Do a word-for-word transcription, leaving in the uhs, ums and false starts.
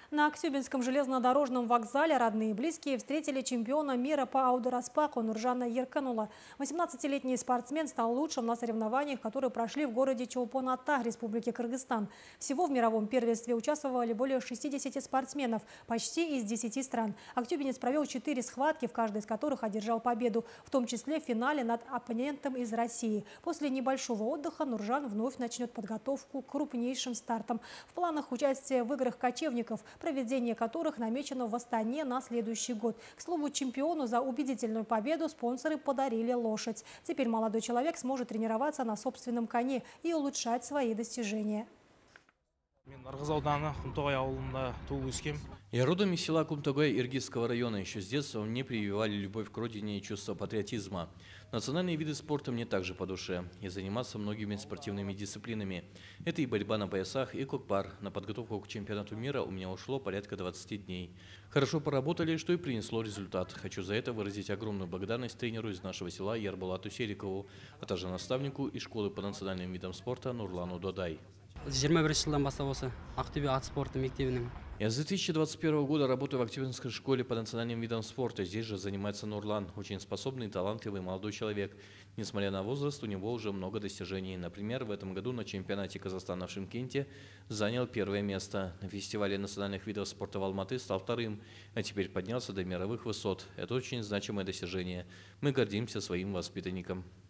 На Актюбинском железнодорожном вокзале родные и близкие встретили чемпиона мира по аудораспаху Нуржана Ерканула. восемнадцатилетний спортсмен стал лучшим на соревнованиях, которые прошли в городе Чолпон-Ата, Республики Кыргызстан. Всего в мировом первенстве участвовали более шестидесяти спортсменов, почти из десяти стран. Актюбинец провел четыре схватки, в каждой из которых одержал победу, в том числе в финале над оппонентом из России. После небольшого отдыха Нуржан вновь начнет подготовку к крупнейшим стартам. В планах участия в играх кочевников, проведение которых намечено в Астане на следующий год. К слову, чемпиону за убедительную победу спонсоры подарили лошадь. Теперь молодой человек сможет тренироваться на собственном коне и улучшать свои достижения. Я родом из села Кумтогай Иргизского района. Еще с детства мне прививали любовь к родине и чувство патриотизма. Национальные виды спорта мне также по душе. Я занимался многими спортивными дисциплинами. Это и борьба на поясах, и кокпар. На подготовку к чемпионату мира у меня ушло порядка двадцати дней. Хорошо поработали, что и принесло результат. Хочу за это выразить огромную благодарность тренеру из нашего села Ярбулату Серикову, а также наставнику из школы по национальным видам спорта Нурлану Додай. Я с две тысячи двадцать первого года работаю в Актюбинской школе по национальным видам спорта. Здесь же занимается Нурлан, очень способный и талантливый молодой человек. Несмотря на возраст, у него уже много достижений. Например, в этом году на чемпионате Казахстана в Шымкенте занял первое место. На фестивале национальных видов спорта в Алматы стал вторым, а теперь поднялся до мировых высот. Это очень значимое достижение. Мы гордимся своим воспитанником.